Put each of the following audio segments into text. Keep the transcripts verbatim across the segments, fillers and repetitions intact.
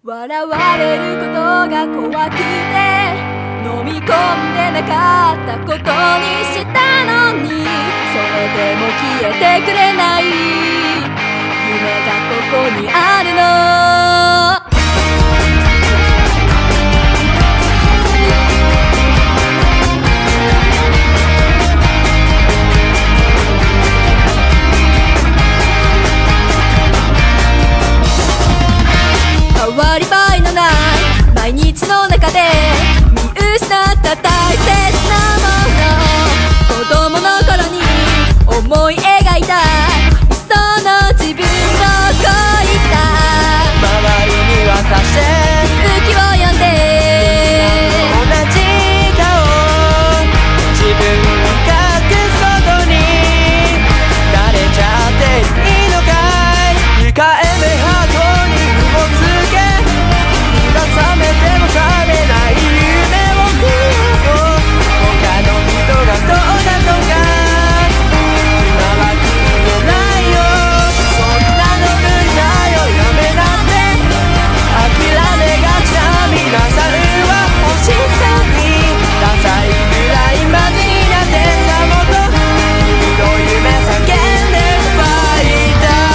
笑われることが怖くて飲み込んでなかったことにしたのに、それでも消えてくれない夢がここにあるの。変わり映えのない毎日の中で見失った大切なもの、子供の頃に思い描いた理想の自分どこ行った。 周りに渡して空気を読んで同じ顔、自分を隠すことに慣れちゃっていいのかい。にかいめハートに雲つけ、覚めても覚めない夢を見よう。他の人がどうだとか今は聞いてないよ。そんなの無理だよ、やめなって。諦めがちな皆さんは星さんにダサいぐらいマジな手さもと君の夢叫んでファイター。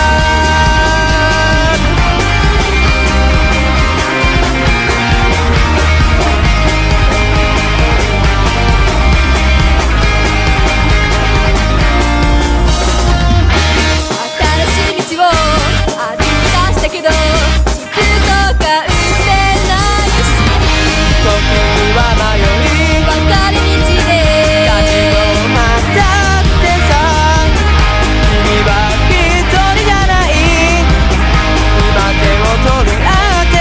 けど地図とか打ってないし、 時には迷い分かれ道で立ち止まったってさ、君は一人じゃない。今手を取り合って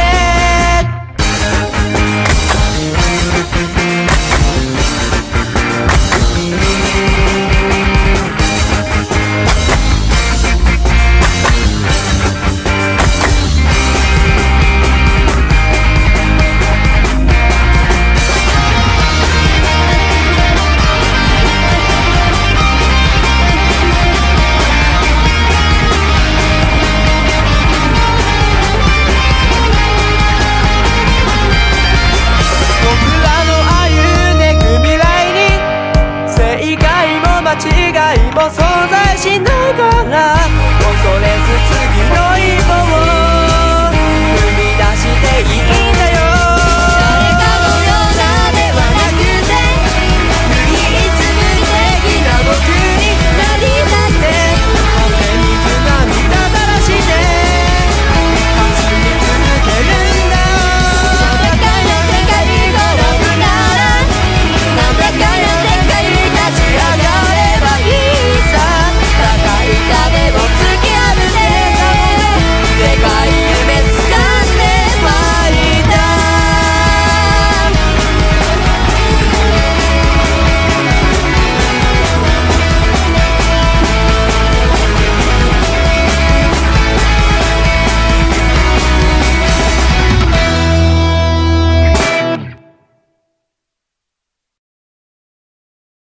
間違いも存在しないから、恐れず次の一歩を